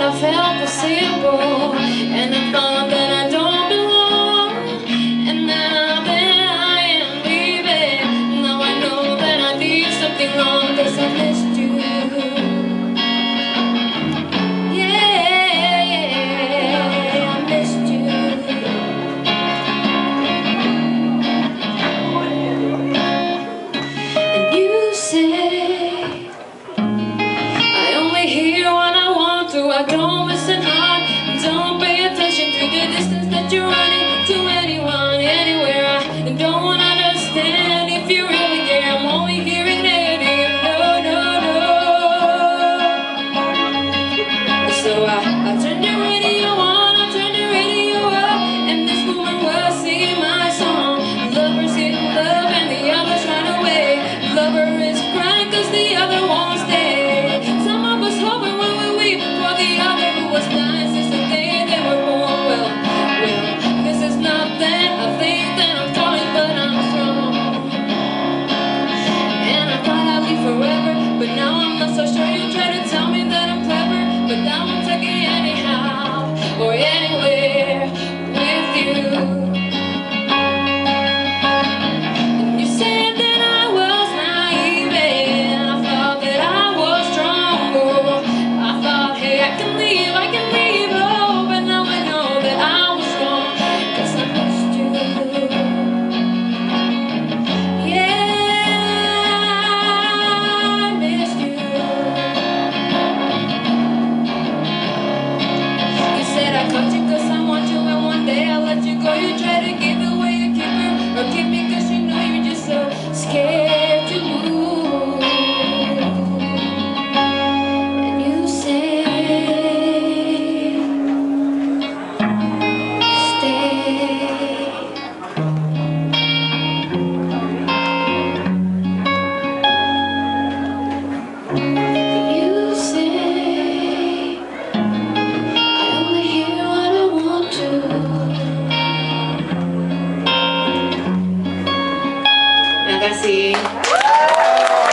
I felt the simple, and I thought that I don't belong. And now that I am leaving, now I know that I did something wrong, 'cause I missed you. Yeah, I missed you. And you say I only hear what I want to. I don't listen hard, don't pay attention to the distance that you're running to anyone, anywhere. I don't understand if you really care. I'm only hearing negative, no, no, no. So I turn the radio on, I turn the radio up, and this woman will sing my song. Lovers in love and the others run away. Lover is crying 'cause the other won't stay. Some of us hoping when we weep for the other who was dying since the day they were born. Well, this is not that I think that I'm falling, but I'm strong. And I thought I'd live forever, but now I'm not so sure. You try to tell me that I'm clever, but I won't take it anyhow or anywhere with you. And you said that I was naive, and I thought that I was strong. Oh, I thought, hey, I can leave, oh, but now I know that I was wrong, 'cause I missed you. Yeah, I missed you. You said I caught you 'cause I want you, and one day I'll let you go. You try to give away a keeper, or keep me 'cause you know you're just so scared to move. And you say, stay. You say I only hear what I want to. Terima kasih.